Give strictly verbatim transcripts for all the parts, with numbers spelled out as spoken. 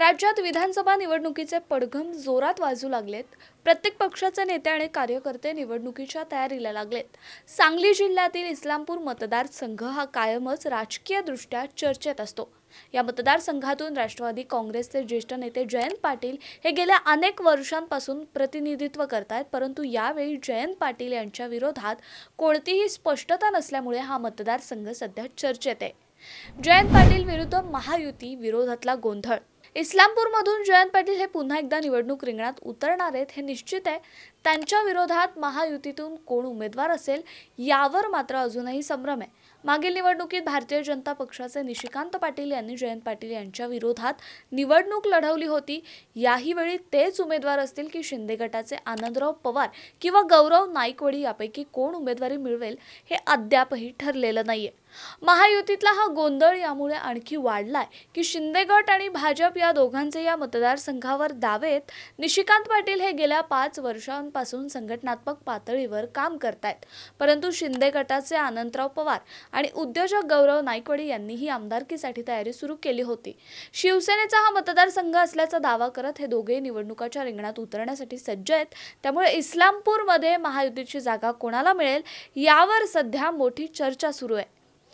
राज्यात विधानसभा निवडणुकीचे पडघम जोरात वाजू लागलेत। प्रत्येक पक्षाचे नेते आणि कार्यकर्ते निवडणुकीच्या तयारीला लागलेत। सांगली जिल्ह्यातील इस्लामपूर मतदारसंघ हा कायमच राजकीयदृष्ट्या चर्चेत असतो। या मतदारसंघातून राष्ट्रवादी काँग्रेसचे ज्येष्ठ नेते जयंत पाटील हे गेल्या अनेक वर्षांपासून प्रतिनिधित्व करतात, परंतु यावेळी जयंत पाटील यांच्या विरोधात कोणतीही स्पष्टता नसल्यामुळे हा मतदारसंघ सध्या चर्चेत आहे। जयंत पाटील विरुद्ध महायुती विरोधातला गोंधळ। इस्लामपूरमधून जयंत पाटील हे पुन्हा एकदा निवडणूक रिंगणात उतरणार आहेत हे निश्चित आहे। त्यांच्या विरोधात महायुतीतून कोण उमेदवार असेल यावर मात्र अजूनही संभ्रम आहे। मागील निवडणुकीत भारतीय जनता पक्षाचे निशिकांत पाटील यांनी जयंत पाटील यांच्या विरोधात निवडणूक लढवली होती। याही वेळी तेच उमेदवार असतील की शिंदे गटाचे आनंदराव पवार किंवा गौरव नाईकवाडी यापैकी कोण उमेदवारी मिळवेल हे अद्यापही ठरलेलं नाहीये। महायुतीतला हा गोंधळ यामुळे आणखी वाढलाय की शिंदे गट आणि भाजप या दोघांचे या मतदारसंघावर दावेत। निशिकांत पाटील हे गेल्या पाच वर्षांपासून संघटनात्मक पातळीवर काम करतायत, परंतु शिंदे गटाचे आनंदराव पवार आणि उद्योजक गौरव नाईकवाडी यांनीही आमदारकीसाठी तयारी सुरू केली होती। शिवसेनेचा हा मतदारसंघ असल्याचा दावा करत हे दोघे निवडणुकीच्या रिंगणात उतरण्यासाठी सज्ज आहेत। त्यामुळे इस्लामपूरमध्ये महायुतीची जागा कोणाला मिळेल यावर सध्या मोठी चर्चा सुरू आहे।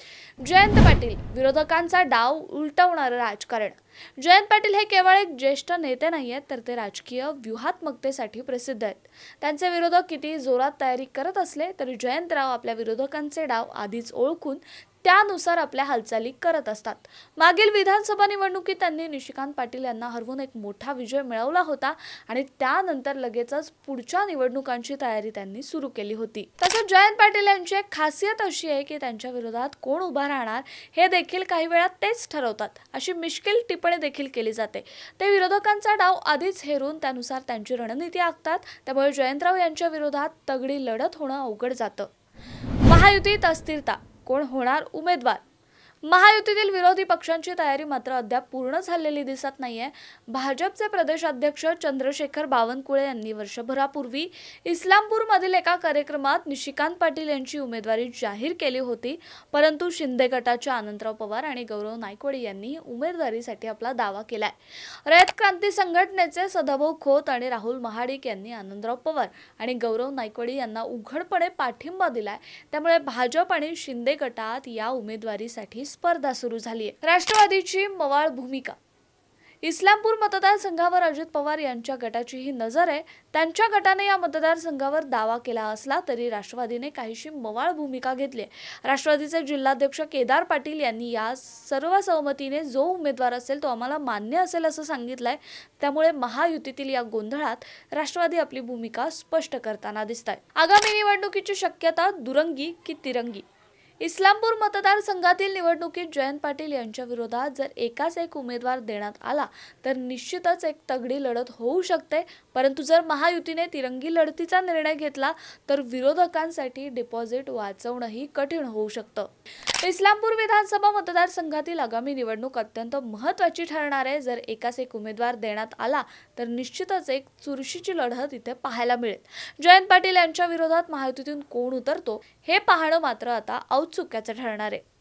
जयंत पाटील विरोधकांचा डाव उलटवणारे राजकारण। जयंत पाटील हे केवळ एक ज्येष्ठ नेते नाहीयेत, तर ते राजकीय व्यूहात्मकतेसाठी प्रसिद्ध आहेत। त्यांचे विरोधक किती जोरात तयारी करत असले तरी जयंतराव आपल्या विरोधकांचे डाव आधीच ओळखून त्यानुसार आपल्या हालचाली करत असतात। मागील विधानसभा निवडणुकीत त्यांनी निशिकांत पाटील यांना हरवून एक मोठा विजय मिळवला होता आणि त्यानंतर लगेचच पुढच्या निवडणुकांची तयारी त्यांनी सुरू केली होती। तसंच जयंत पाटील यांची एक खासियत अशी आहे की त्यांच्या विरोधात कोण उभा राहणार हे देखील काही वेळा तेच ठरवतात, अशी मिश्किल टिप्पणी देखील केली जाते। ते विरोधकांचा डाव आधीच हेरून त्यानुसार त्यांची रणनीती आखतात। त्यामुळे जयंतराव यांच्या विरोधात तगडी लढत होणं अवघड जातं। महायुतीत अस्थिरता, कोण होणार उमेदवार? महायुतीतील विरोधी पक्षांची तयारी मात्र अद्याप पूर्ण झालेली दिसत नाहीये। भाजपचे प्रदेशाध्यक्ष चंद्रशेखर बावनकुळे यांनी वर्षभरापूर्वी इस्लामपूरमधील एका कार्यक्रमात निशिकांत पाटील यांची उमेदवारी जाहीर केली होती, परंतु शिंदे गटाचे आनंदराव पवार आणि गौरव नाईकवाडी यांनी उमेदवारीसाठी आपला दावा केलाय। रयत क्रांती संघटनेचे सदाभाऊ खोत आणि राहुल महाडिक यांनी आनंदराव पवार आणि गौरव नाईकवाडी यांना उघडपणे पाठिंबा दिलाय। त्यामुळे भाजप आणि शिंदे गटात या उमेदवारीसाठी स्पर्धा सुरू झाली आहे। राष्ट्रवादीची मवाळ भूमिका। इस्लामपूर मतदारसंघावर अजित पवार यांच्या गटाची ही नजर आहे। त्यांच्या गटाने या मतदारसंघावर दावा केला असला तरी राष्ट्रवादीने काहीशी मवाळ भूमिका घेतली। राष्ट्रवादीचे जिल्हाध्यक्ष केदार पाटील यांनी या सर्व सहमतीने जो उमेदवार असेल तो आम्हाला मान्य असेल असं सांगितलंय। त्यामुळे महायुतीतील या गोंधळात राष्ट्रवादी आपली भूमिका स्पष्ट करताना दिसतंय। आगामी निवडणुकीची शक्यता दुरंगी की तिरंगी? इस्लामपूर मतदारसंघातील निवडणुकीत जयंत पाटील यांच्या विरोधात जर एकाच एक उमेदवार देण्यात आला तर निश्चितच एक तगडी लढत होऊ शकते, परंतु जर महायुतीने तिरंगी लढतीचा निर्णय घेतला तर विरोधकांसाठी डिपॉझिट वाचवणंही कठीण होऊ शकतं। इस्लामपूर विधानसभा मतदारसंघातील आगामी निवडणूक अत्यंत महत्त्वाची ठरणार आहे। जर एकाच एक उमेदवार देण्यात आला तर निश्चितच एक चुरशीची लढत इथे पाहायला मिळेल। जयंत पाटील यांच्या विरोधात महायुतीतून कोण उतरतो हे पाहणं मात्र आता औत्सुक्याचं ठरणार आहे।